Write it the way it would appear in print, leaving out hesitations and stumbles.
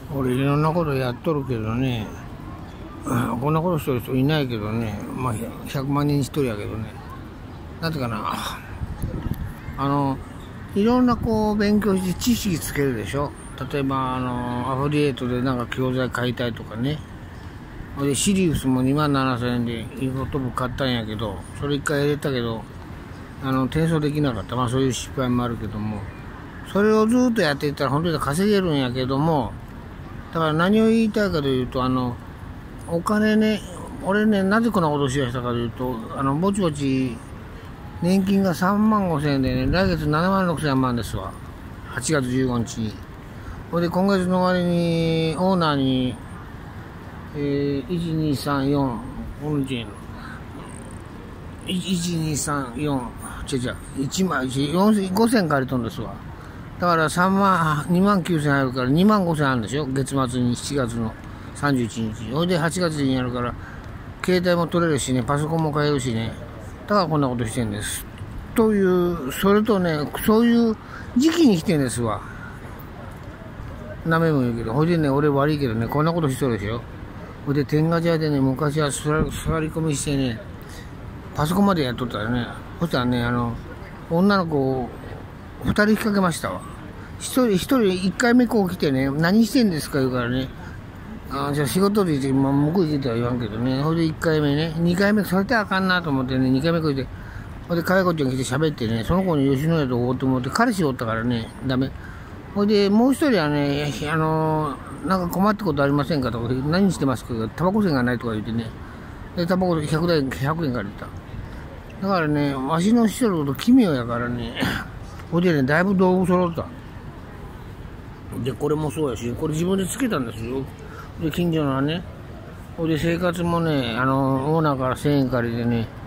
俺いろんなことやっとるけどね、こんなことしてる人いないけどね、まあ100万人に1人やけどね、なんていうかな、いろんなこう勉強して知識つけるでしょ。例えばアフィリエイトでなんか教材買いたいとかね。でシリウスも27,000円でインフォトブ買ったんやけど、それ1回入れたけど転送できなかった。まあそういう失敗もあるけども、それをずっとやっていったら本当に稼げるんやけども、だから何を言いたいかというと、お金ね、俺ね、なぜこんなことしやしたかというと、ぼちぼち年金が35,000円でね、来月76,000万ですわ。8月15日に。ほいで今月の終わりにオーナーに1、2、3、4、1234、1万、5,000借りとんですわ。だから29,000入るから25,000あるんでしょ。月末に7月の31日。ほいで8月にやるから、携帯も取れるしね、パソコンも買えるしね。だからこんなことしてんです。という、それとね、そういう時期に来てんですわ。なめも言うけど、ほいでね、俺悪いけどね、こんなことしとるでしょ。ほいで、天下茶屋でね、昔は座り込みしてね、パソコンまでやっとったらね、そしたらね、女の子を2人引っ掛けましたわ。1人1回目こう来てね、何してんですか言うからね、じゃあ仕事で行って、まあ、向こう行けとは言わんけどね、ほいで1回目ね、2回目、それってあかんなと思ってね、2回目こう来て、ほいで、かわいこちゃん来て喋ってね、その子に吉野家とおうと思って、彼氏おったからね、ダメ。ほいで、もう一人はね、なんか困ったことありませんかとか、何してますかタバコ銭がないとか言ってね、で、タバコ100円借りた。だからね、わしのしとること奇妙やからね、ほいでね、だいぶ道具揃った。で、これもそうやし、これ自分でつけたんですよ。で、近所のね、ほいで生活もね、オーナーから1000円借りてね、